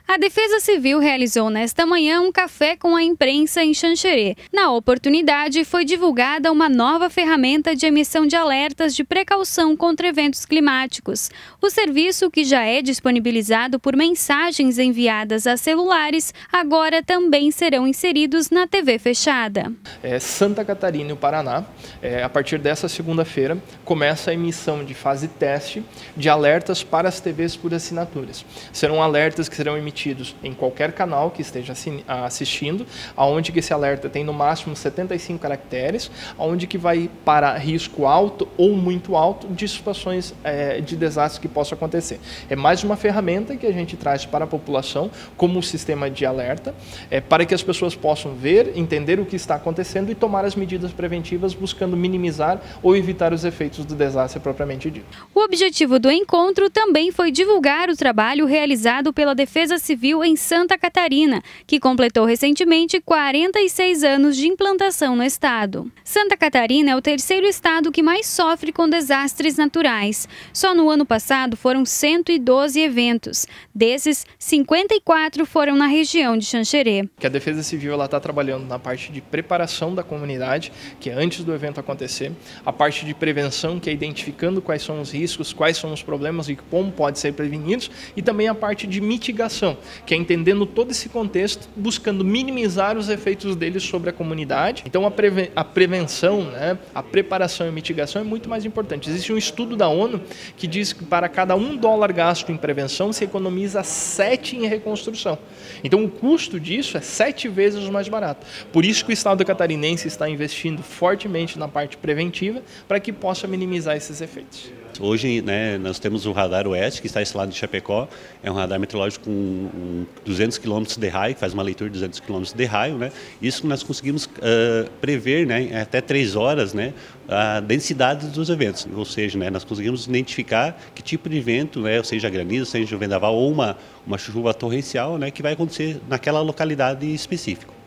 A Defesa Civil realizou nesta manhã um café com a imprensa em Xanxerê. Na oportunidade, foi divulgada uma nova ferramenta de emissão de alertas de precaução contra eventos climáticos. O serviço, que já é disponibilizado por mensagens enviadas a celulares, agora também serão inseridos na TV fechada. Santa Catarina e o Paraná, a partir dessa segunda-feira, começa a emissão de fase teste de alertas para as TVs por assinaturas. Serão alertas que serão emitidos em qualquer canal que esteja assistindo, aonde que esse alerta tem no máximo 75 caracteres, aonde que vai para risco alto ou muito alto de situações de desastre que possam acontecer. É mais uma ferramenta que a gente traz para a população como um sistema de alerta, para que as pessoas possam ver, entender o que está acontecendo e tomar as medidas preventivas buscando minimizar ou evitar os efeitos do desastre propriamente dito. O objetivo do encontro também foi divulgar o trabalho realizado pela Defesa Civil em Santa Catarina, que completou recentemente 46 anos de implantação no estado. Santa Catarina é o terceiro estado que mais sofre com desastres naturais. Só no ano passado foram 112 eventos. Desses, 54 foram na região de Xanxerê. Que a Defesa Civil está trabalhando na parte de preparação da comunidade, que é antes do evento acontecer, a parte de prevenção, que é identificando quais são os riscos, quais são os problemas e como podem ser prevenidos, e também a parte de mitigação, que é entendendo todo esse contexto, buscando minimizar os efeitos deles sobre a comunidade. Então a prevenção, a preparação e mitigação é muito mais importante. Existe um estudo da ONU que diz que para cada $1 gasto em prevenção, se economiza 7 em reconstrução. Então o custo disso é 7 vezes mais barato. Por isso que o estado catarinense está investindo fortemente na parte preventiva para que possa minimizar esses efeitos. Hoje, nós temos o radar Oeste, que está instalado em Chapecó. É um radar meteorológico com 200 km de raio, que faz uma leitura de 200 km de raio. Isso nós conseguimos prever até 3 horas a densidade dos eventos. Ou seja, nós conseguimos identificar que tipo de vento, ou seja granizo, seja vendaval ou uma chuva torrencial, que vai acontecer naquela localidade específica.